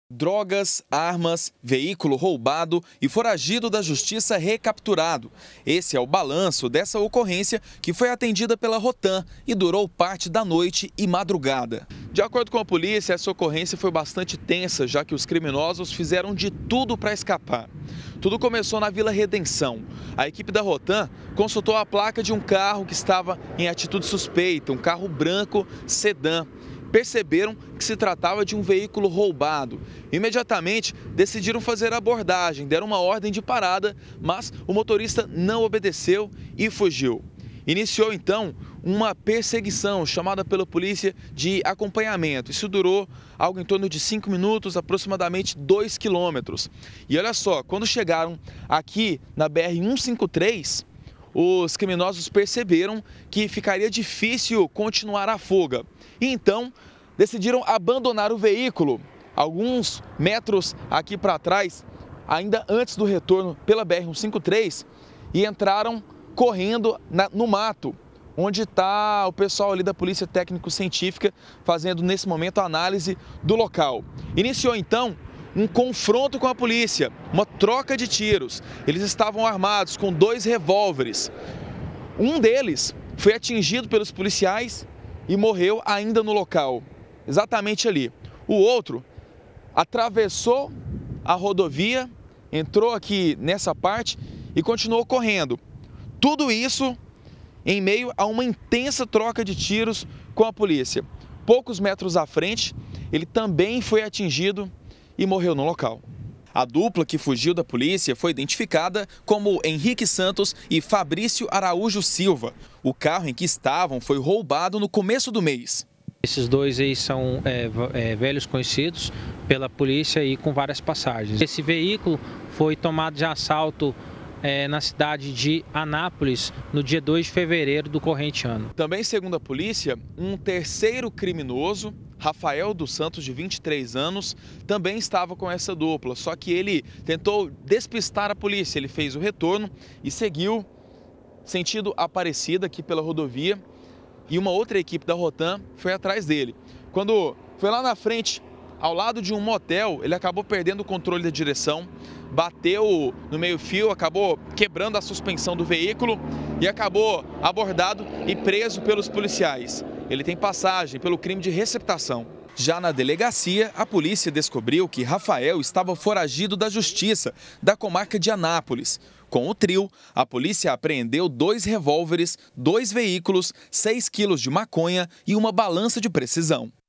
Drogas, armas, veículo roubado e foragido da justiça recapturado. Esse é o balanço dessa ocorrência que foi atendida pela Rotam e durou parte da noite e madrugada. De acordo com a polícia, essa ocorrência foi bastante tensa, já que os criminosos fizeram de tudo para escapar. Tudo começou na Vila Redenção. A equipe da Rotam consultou a placa de um carro que estava em atitude suspeita, um carro branco sedã. Perceberam que se tratava de um veículo roubado. Imediatamente decidiram fazer a abordagem, deram uma ordem de parada, mas o motorista não obedeceu e fugiu. Iniciou então uma perseguição chamada pela polícia de acompanhamento. Isso durou algo em torno de 5 minutos, aproximadamente 2 quilômetros. E olha só, quando chegaram aqui na BR-153, os criminosos perceberam que ficaria difícil continuar a fuga. E então decidiram abandonar o veículo alguns metros aqui para trás, ainda antes do retorno pela BR-153, e entraram correndo no mato, onde está o pessoal ali da Polícia Técnico-Científica fazendo nesse momento a análise do local. Iniciou então um confronto com a polícia, uma troca de tiros. Eles estavam armados com 2 revólveres. Um deles foi atingido pelos policiais e morreu ainda no local, exatamente ali. O outro atravessou a rodovia, entrou aqui nessa parte e continuou correndo. Tudo isso em meio a uma intensa troca de tiros com a polícia. Poucos metros à frente, ele também foi atingido e morreu no local. A dupla que fugiu da polícia foi identificada como Henrique Santos e Fabrício Araújo Silva. O carro em que estavam foi roubado no começo do mês. Esses dois aí são velhos conhecidos pela polícia e com várias passagens. Esse veículo foi tomado de assalto na cidade de Anápolis no dia 2 de fevereiro do corrente ano. Também, segundo a polícia, um terceiro criminoso, Rafael dos Santos, de 23 anos, também estava com essa dupla, só que ele tentou despistar a polícia. Ele fez o retorno e seguiu sentido Aparecida aqui pela rodovia, e uma outra equipe da Rotam foi atrás dele. Quando foi lá na frente, ao lado de um motel, ele acabou perdendo o controle da direção, bateu no meio-fio, acabou quebrando a suspensão do veículo e acabou abordado e preso pelos policiais. Ele tem passagem pelo crime de receptação. Já na delegacia, a polícia descobriu que Rafael estava foragido da justiça da comarca de Anápolis. Com o trio, a polícia apreendeu 2 revólveres, 2 veículos, 6 quilos de maconha e uma balança de precisão.